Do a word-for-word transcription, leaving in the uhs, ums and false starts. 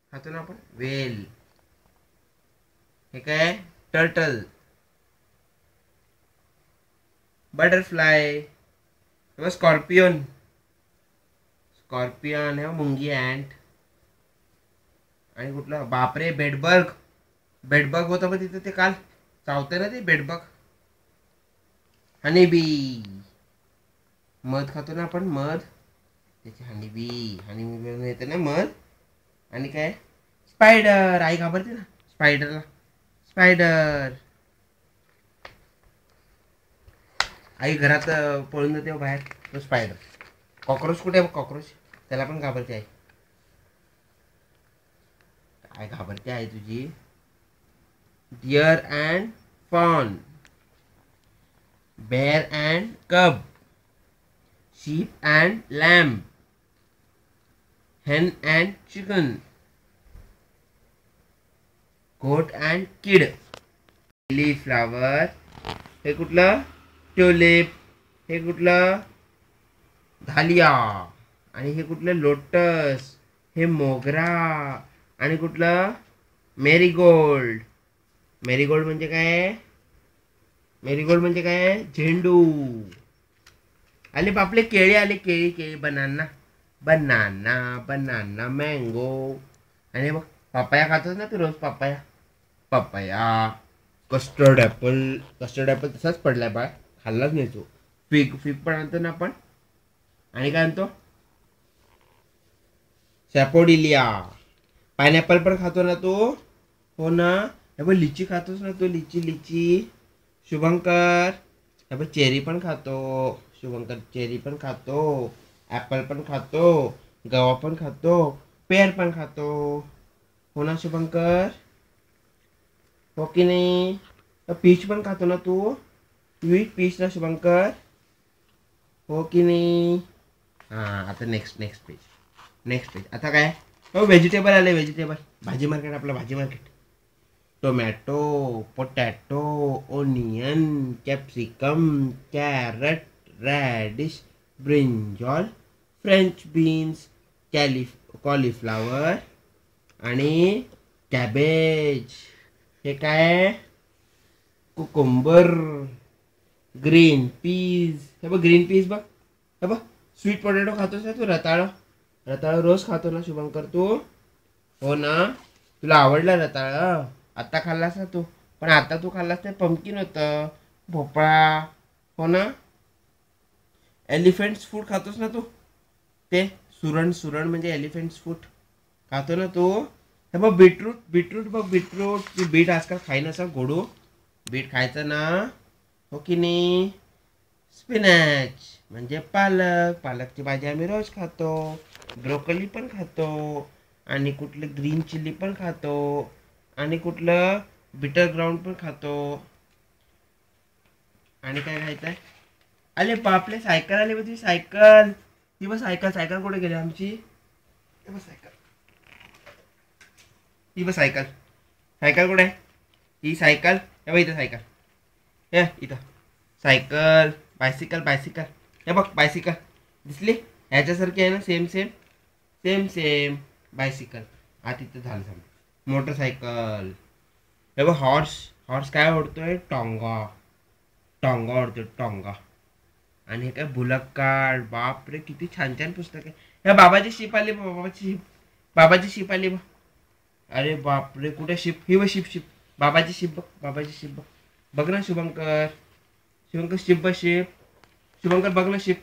खातो ना आपण वेल. हे काय टर्टल. बटरफ्लाय. स्कॉर्पियन. स्कॉर्पियन हे मुंगी अँट. आणि कुठलं बापरे बेडबग. बेडबग होतं पण तिथं ते काल चावतं ना ते बेडबग. हनीबी. मध खातो ना आपण मध. त्याची हनीबी. हनीबी येते ना मध. आणि काय स्पायडर. आई घाबरते ना स्पायडरला. स्पायडर. आई घरात पळून जाते बाहेर तो स्पायडर. कॉक्रोच कुठे आहे कॉक्रोच. त्याला पण घाबरते आई. काय घाबरते आहे तुझी. Deer and fawn. bear and cub, sheep and lamb, hen and chicken, goat and kid. Leaf flower. हे कुठलं ट्युलिप. हे कुठलं धालिया. आणि हे कुठलं लोटस. हे मोगरा. आणि कुठलं मेरीगोल्ड. मेरीगोल्ड म्हणजे काय. मेरीगोल्ड म्हणजे काय झेंडू. आले बापले केळी आले केळी केळी बनाना बनाना बनाना मँगो. आणि बघ पपाया खातोस ना तू रोज papaya. Papaya. Custard apple. Custard apple तसाच पडलाय बा खाल्लाच नाही तो. फिग फिग पण आणतो ना आपण. आणि काय आणतो सॅपोडिलिया. पायनॅपल पण खातो ना तू. हो ना. हे बघ लिची खातोस ना तू. लिची लिची. शुभंकर हे बघ चेरी पण खातो. शुभंकर चेरी पण खातो. ॲपल पण खातो. गवा पण खातो. पेर पण खातो. हो ना शुभंकर. हो की नाही. पीच पण खातो ना तू. स्वीट पीच ना शुभंकर. हो की नाही. हां आता next next page. Next page आता काय हो व्हेजिटेबल आले. व्हेजिटेबल भाजी मार्केट. आपलं भाजी market. Tomato. Potato. Onion. Capsicum. Carrot. Radish. Brinjal. French beans. Cauli cauliflower. आणि कॅबेज. हे काय कुकुंबर. Green peas. हे बघ ग्रीन पीज बघ. हे बघ स्वीट पोटॅटो खातोस ना तू. रताळं रताळं रोज खातो ना शुभंकर तू. हो ना. तुला आवडलं रताळं. आत्ता खाल्लास ना तू. पण आता तू खाल्लास ते पंपकिन होतं. भोपळा. हो ना. एलिफंट्स फूड खातोस ना तू. ते सुरण सुरण म्हणजे एलिफंट्स फूड खातो ना तू. हे बघ बीटरूट. बीटरूट बघ बीटरूट. ती बीट आजकाल खाई नसं गोडू. बीट खायचं ना. हो की नाही. स्पिनॅच म्हणजे पालक. पालकची भाजी आम्ही रोज खातो. ब्रोकली पण खातो. आणि कुठलं ग्रीन चिली पण खातो. आणि कुठलं बिटर ग्राउंड पण खातो. आणि काय खायचं आहे. अरे बापले सायकल आली बघ. सायकल ती बघ सायकल. सायकल कुठे गेली आमची. ती बघ सायकल. ती बघ सायकल. सायकल कुठे आहे. ही सायकल हे बघ इथं सायकल. हे इथं सायकल. Bicycle bicycle. हे बघ बायसिकल दिसली. ह्याच्यासारखी आहे ना. Same same same same bicycle. हा तिथं झालं समजा. मोटरसायकल. हे बघ हॉर्स. हॉर्स काय ओढतोय टोंगा. टोंगा ओढतोय टोंगा. आणि हे काय बुलक कार्ड. बाप रे किती छान छान पुस्तक आहे. ह्या बाबाची शिप आली. बाबाची शिप. बाबाची शिप आली बघ. अरे बाप रे कुठे शिप. ही बघ शिप शिप. बाबाची शिप बघ. बाबाची शिप बघ. बघ ना शुभंकर. शुभंकर शिप बघ शिप. शुभंकर बघ ना शिप.